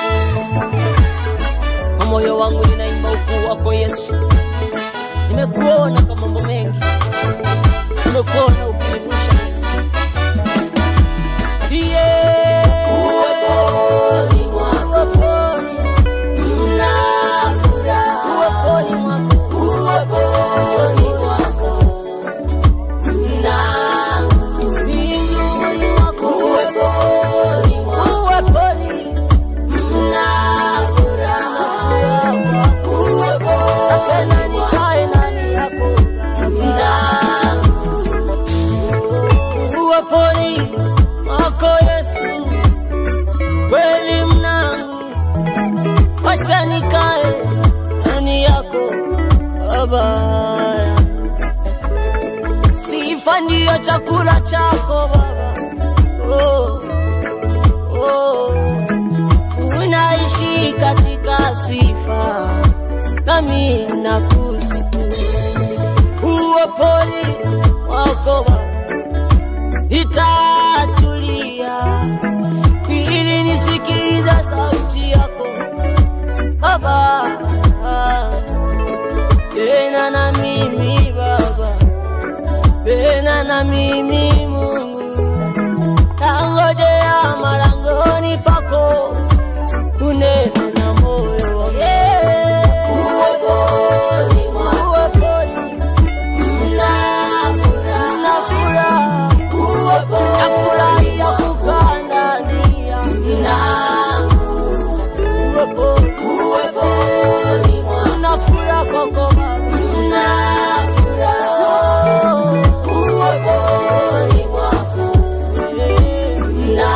Kwa moyo wangu ninaimba ukuu wako Yesu. Nimekuona kwa mambo mengi, nimekuona ukinivusha Yesu. Uweponi mwako mna furaha, uweponi mwako, uweponi mwako mna mbinguni mwako, uweponi mwako, uweponi mna furaha, uweponi napenda nikae ndani yako mna, uweponi mwako Yesu kweli mnangu, wacha nikae ndani yako Baba. Sifa ndiyo chakula chako Baba, oh, oh. Unaishi katika sifa, nami nakusifu. Uweponi wako Baba nitatulia, ili nisikilize sauti yako Baba. Tena na mimi Baba, tena na mimi Mungu, tangojea malangoni pako unene na moyo wangu. Uweponi mwako, uweponi mna furaha, uweponi nafurahia kukaa ndani ya mlango. Uweponi mwako mna furaha kwako Baba, mna furaha. Uweponi mwako mna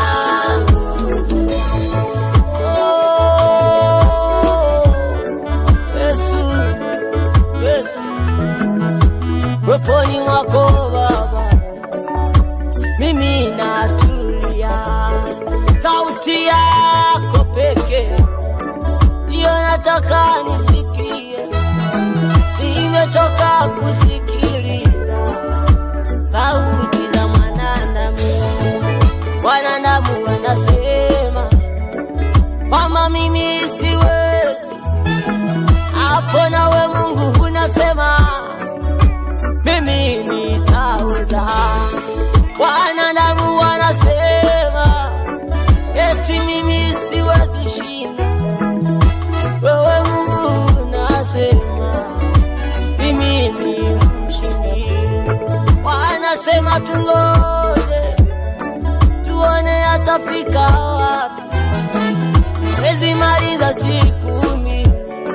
Yesu, Yesu. Uweponi mwako Baba mimi natulia, sauti yako peke ndiyo nataka nisikie. Nimechoka kusikiliza sauti za wanadamu. Wanadamu wanasema kwamba mimi siwezi, hapo nawe Mungu unasema mimi nitaweza. Wanadamu wanasema eti mimi siwezi shinda, wewe Mungu unasema mimi ni mshindi. Wanasema tungoje tuone atafika wapi, wezi maliza siku mingi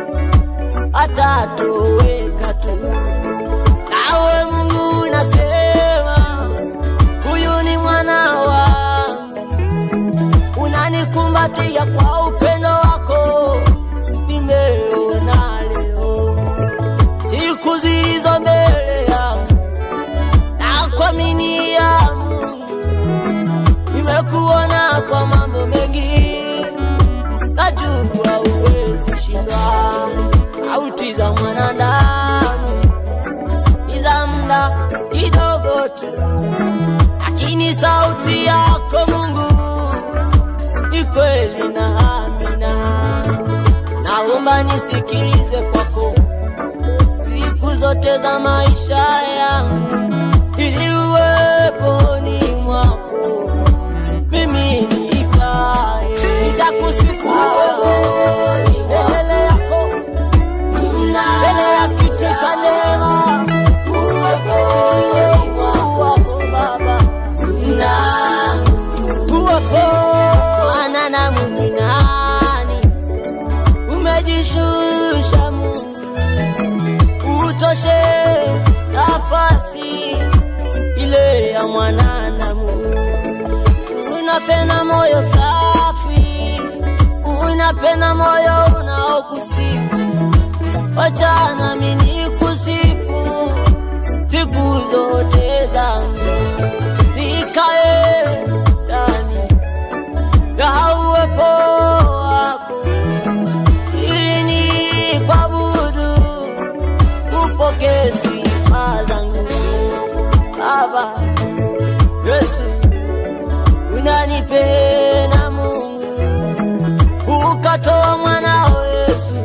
atatoweka tu. Nawe Mungu unasema huyu ni mwana wangu, unanikumbatia kwa upendo wako. Nimeona leo siku zilizo mbele yangu, na kuamini ya Mungu nimekuona kwa mambo mengi. Najua uwezi shindwa, sauti za mwanadamu ni za muda kidogo tu, lakini sauti yako Mungu ni kweli na amina. Naomba nisikilize kwako siku zote za maisha yangu, ili uweponi mwako mimi nikae. Nitakusifu mbele yako, mbele ya kiti cha neema. Uweponi mwako Baba uweponi na Mungu nani, umejishusha Mungu utoshe nafasi ile ya mwanadamu. Unapenda moyo safi, unapenda moyo unaokusifu. Wacha nami nikusifu siku zote zangu, nikae ndani ya uwepo wako, ili nikuabudu, upokee sifa zangu Baba. Yesu unanipenda Mungu, ukatoa mwana Yesu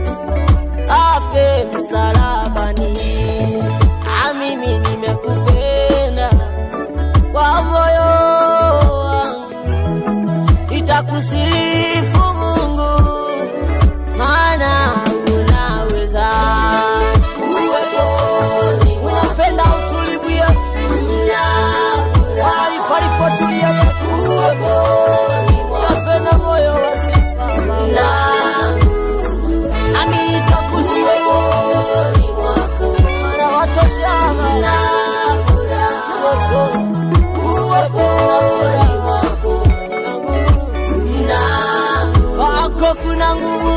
afe msalabani. Mimi nimekupenda kwa moyo wangu, nitakusifu Mungu maana unaweza. Unapenda utulivu Yesu, mahali palipotulia Yesu. Unapenda moyo wa sifa nami nitakusifu maana watosha na furaha. Wako kuna nguvu